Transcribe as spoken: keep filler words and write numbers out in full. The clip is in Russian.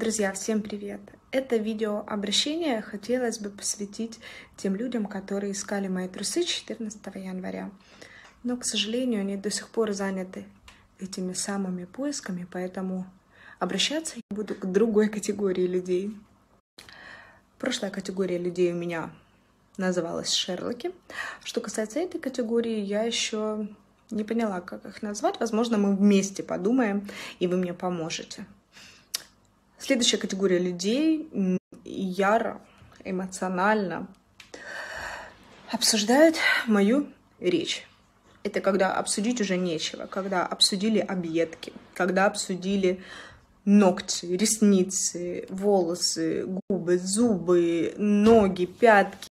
Друзья, всем привет! Это видеообращение хотелось бы посвятить тем людям, которые искали мои трусы четырнадцатого января. Но, к сожалению, они до сих пор заняты этими самыми поисками, поэтому обращаться я буду к другой категории людей. Прошлая категория людей у меня называлась Шерлоки. Что касается этой категории, я еще не поняла, как их назвать. Возможно, мы вместе подумаем, и вы мне поможете. Следующая категория людей яро, эмоционально обсуждают мою речь. Это когда обсудить уже нечего, когда обсудили объедки, когда обсудили ногти, ресницы, волосы, губы, зубы, ноги, пятки,